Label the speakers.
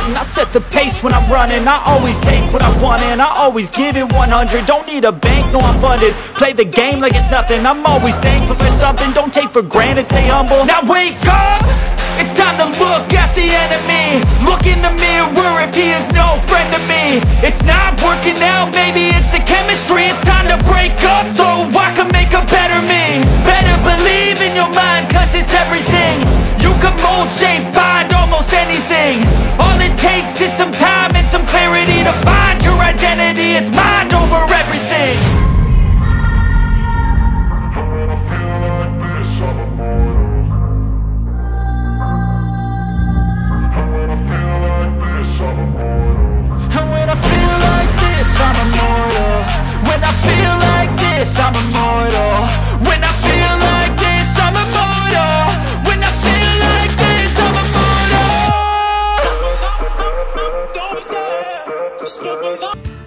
Speaker 1: something, I set the pace when I'm running. I always take what I want and I always give it 100. Don't need a bank, no I'm funded. Play the game like it's nothing. I'm always thankful for something. Don't take for granted, stay humble. Now wake up! It's time to look at the enemy. Look in the mirror if he is no friend to me. It's not working out, maybe it's the chemistry. It's time to break up so I can make a better me. Better believe in your mind, cause it's everything. You can mold, shape, find almost anything. All it takes is some time and some clarity to find your identity. It's mind over everything. I'm immortal. When I feel like this, I'm immortal. When I feel like this, I'm immortal. When I feel like this, I'm immortal. Don't be scared. Just